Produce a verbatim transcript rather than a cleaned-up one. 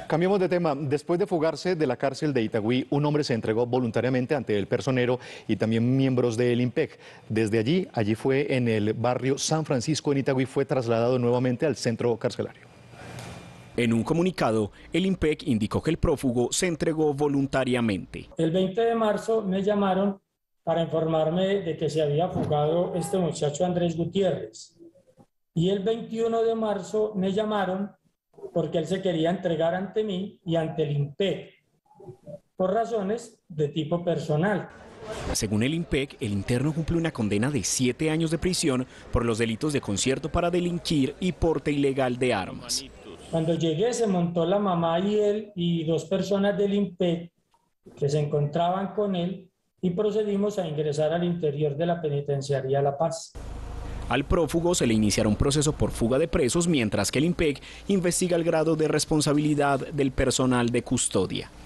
Cambiemos de tema. Después de fugarse de la cárcel de Itagüí, un hombre se entregó voluntariamente ante el personero y también miembros del IMPEC. Desde allí, allí fue en el barrio San Francisco en Itagüí, fue trasladado nuevamente al centro carcelario. En un comunicado, el IMPEC indicó que el prófugo se entregó voluntariamente. El veinte de marzo me llamaron para informarme de que se había fugado este muchacho Andrés Gutiérrez. Y el veintiuno de marzo me llamaron porque él se quería entregar ante mí y ante el IMPEC, por razones de tipo personal. Según el IMPEC, el interno cumple una condena de siete años de prisión por los delitos de concierto para delinquir y porte ilegal de armas. Cuando llegué se montó la mamá y él y dos personas del IMPEC que se encontraban con él y procedimos a ingresar al interior de la penitenciaría La Paz. Al prófugo se le iniciará un proceso por fuga de presos, mientras que el IMPEC investiga el grado de responsabilidad del personal de custodia.